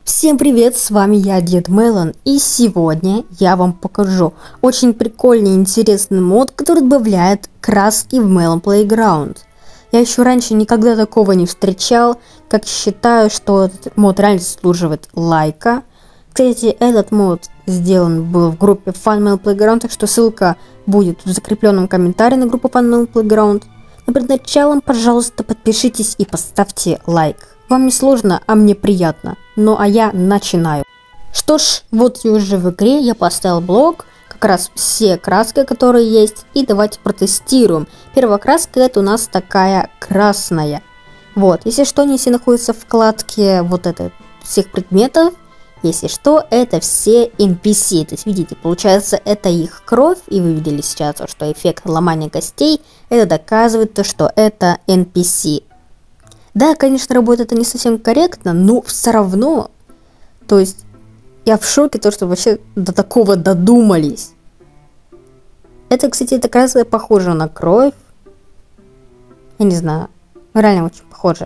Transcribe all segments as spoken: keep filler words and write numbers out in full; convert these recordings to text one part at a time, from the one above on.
Всем привет, с вами я, Дед Мелон, и сегодня я вам покажу очень прикольный и интересный мод, который добавляет краски в Melon Playground. Я еще раньше никогда такого не встречал, как считаю, что этот мод реально заслуживает лайка. Кстати, этот мод сделан был в группе Fun Melon Playground, так что ссылка будет в закрепленном комментарии на группу Fun Melon Playground. Но перед началом, пожалуйста, подпишитесь и поставьте лайк. Вам не сложно, а мне приятно. Ну а я начинаю. Что ж, вот я уже в игре, я поставил блок, как раз все краски, которые есть, и давайте протестируем. Первая краска это у нас такая красная. Вот, если что, не все находятся в вкладке вот это всех предметов, если что, это все эн пи си. То есть, видите, получается, это их кровь, и вы видели сейчас, что эффект ломания костей, это доказывает то, что это эн пи си. Да, конечно, работает это не совсем корректно, но все равно, то есть, я в шоке, то, что вообще до такого додумались. Это, кстати, эта краска похожа на кровь. Я не знаю, реально очень похоже.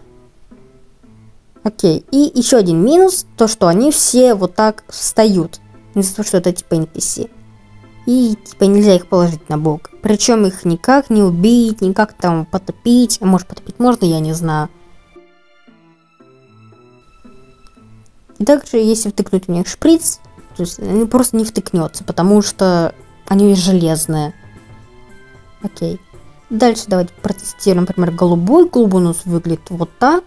Окей, и еще один минус, то, что они все вот так встают. Из-за того, что это типа эн пи си. И типа нельзя их положить на бок. Причем их никак не убить, никак там потопить. А может потопить можно, я не знаю. И также, если втыкнуть в них шприц, то есть он просто не втыкнется, потому что они железные. Окей. Дальше давайте протестируем, например, голубой. Голубой у нас выглядит вот так.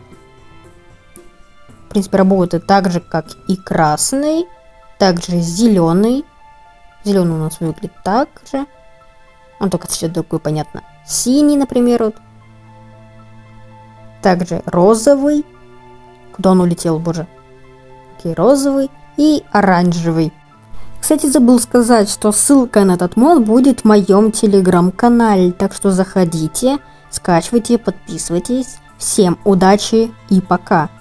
В принципе, работает так же, как и красный. Также зеленый. Зеленый у нас выглядит так же. Он только цвет другой, понятно. Синий, например, вот. Также розовый. Куда он улетел, боже. Окей, розовый. И оранжевый. Кстати, забыл сказать, что ссылка на этот мод будет в моем телеграм-канале. Так что заходите, скачивайте, подписывайтесь. Всем удачи и пока.